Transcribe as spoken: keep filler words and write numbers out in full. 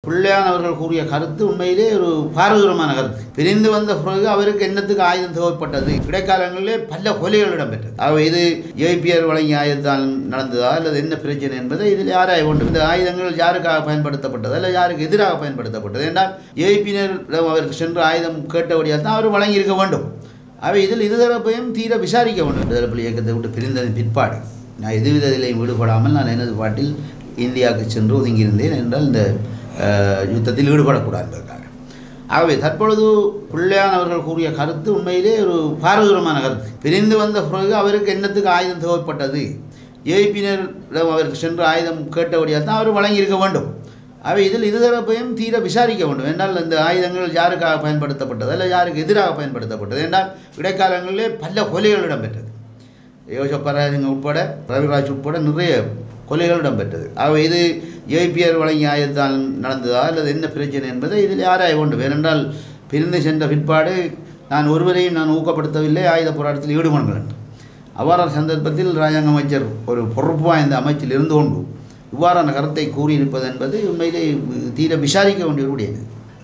பிள்ளையான் அவர்கள் கூறிய கருத்து உண்மையிலே ஒரு பாரதூரமான கருத்து. பிரிந்து வந்த பிறகு அவருக்கு என்னத்துக்கு ஆயுதம் தேவைப்பட்டது? இடைக்காலங்களிலே பல கொலைகள் இடம்பெற்றது. அவை இது ஏபிஆர் வழங்கிய ஆயுதத்தால் நடந்ததா அல்லது என்ன பிரச்சனை என்பதை இதில் யாராய வேண்டும். இந்த ஆயுதங்கள் யாருக்காக பயன்படுத்தப்பட்டது அல்ல யாருக்கு எதிராக பயன்படுத்தப்பட்டது என்றால் ஏபியினரிடம் அவருக்கு சென்று ஆயுதம் கேட்டபடியாக தான் அவர் வழங்கியிருக்க வேண்டும். அவை இதில் இருதரப்பையும் தீர விசாரிக்க வேண்டும். இருதரப்பு இயக்கத்தை விட்டு பிரிந்ததன் பிற்பாடு நான் எதுவிதத்திலையும் ஈடுபடாமல் நான் எனது பாட்டில் இந்தியாவுக்கு சென்று ஒதுங்கியிருந்தேன் என்றால் இந்த யுத்தத்தில் ஈடுபடக்கூடாது என்பதற்காக. ஆகவே தற்பொழுது பிள்ளையான் அவர்கள் கூறிய கருத்து உண்மையிலே ஒரு பாரதூரமான கருத்து. பிரிந்து வந்த பிறகு அவருக்கு என்னத்துக்கு ஆயுதம் தேவைப்பட்டது? ஏபியினரிடம் அவருக்கு சென்று ஆயுதம் கேட்டபடியாக தான் அவர் வழங்கியிருக்க வேண்டும். அவை இதில் இருதரப்பையும் தீர விசாரிக்க வேண்டும். என்றால் இந்த ஆயுதங்கள் யாருக்காக பயன்படுத்தப்பட்டது அல்ல யாருக்கு எதிராக பயன்படுத்தப்பட்டது என்றால் இடைக்காலங்களிலே பல கொலைகள் இடம்பெற்றது. யோசப்பராஜங்க உட்பட ரவிராஜ் உட்பட நிறைய கொலைகள் இடம்பெற்றது. ஆகவே இது ஏபிஆர் வழங்கிய ஆயுதத்தால் நடந்ததா அல்லது என்ன பிரச்சனை என்பதை இதில் யாராய வேண்டும். ஏனென்றால் பிரிந்து சென்ற பிற்பாடு நான் ஒருவரையும் நான் ஊக்கப்படுத்தவில்லை ஆயுத போராட்டத்தில் ஈடுபடுங்கள் என்று. அவ்வாறான சந்தர்ப்பத்தில் ராஜாங்க அமைச்சர் ஒரு பொறுப்பு வாய்ந்த அமைச்சில் இருந்து கொண்டு இவ்வாறான கருத்தை கூறியிருப்பது என்பது உண்மையிலே தீர விசாரிக்க வேண்டிய ஒரு